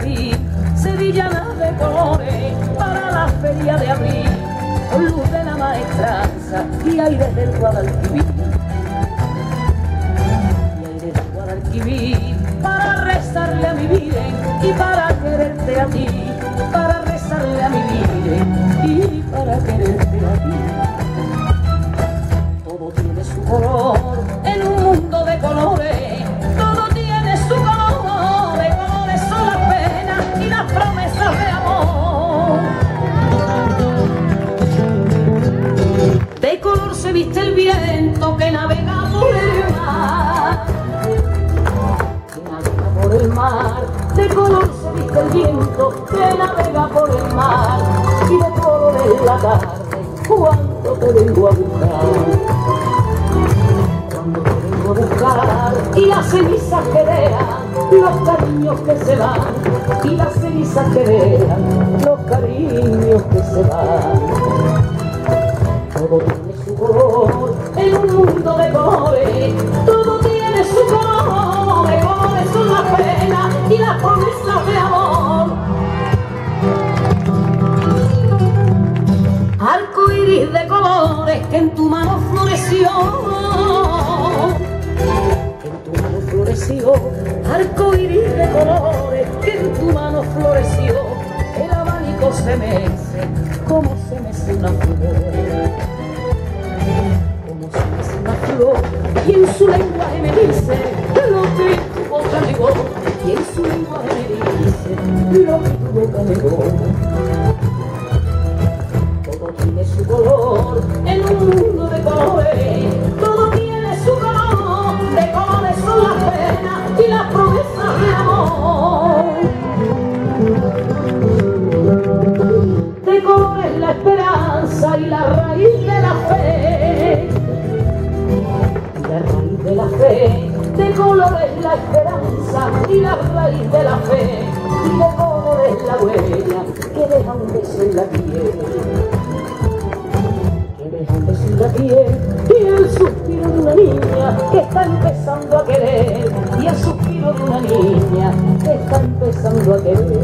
abril, sevillana de colores para la feria de abril, con luz de la maestranza y aire del Guadalquivir. Y aire del Guadalquivir para rezarle a mi Virgen y para quererte a ti, para rezarle a mi Virgen y para quererte a ti. Todo tiene su color en un mundo de colores, todo tiene su color, de colores son las penas y las promesas de amor. De color se viste el viento que navega por el mar, que navega por el mar. De color se viste el viento que navega por el mar, y de color es la tarde cuando te vengo a buscar, cuando te vengo a buscar. Y las cenizas que dejan los cariños que se van, y las cenizas que dejan los cariños que se van. Todo tiene su color en un mundo de colores, todo tiene su color, de colores son las penas y las promesas de amor. Arco iris de colores que en tu mano floreció, que en tu mano floreció. Arco iris de colores que en tu mano floreció. El abanico se mece como se mece una flor, como se mece una flor. Y en su lenguaje me dice lo que tu boca negó, y en su lenguaje me dice lo que tu boca negó. Todo tiene su color en un mundo de colores, todo tiene su color, de colores son las penas y las promesas de amor. De color es la esperanza y la raíz de la fe, y la raíz de la fe. De color es la esperanza y la raíz de la fe, y de color es la huella que deja un beso en la piel, un beso en la piel, y el suspiro de una niña que está empezando a querer, y el suspiro de una niña que está empezando a querer.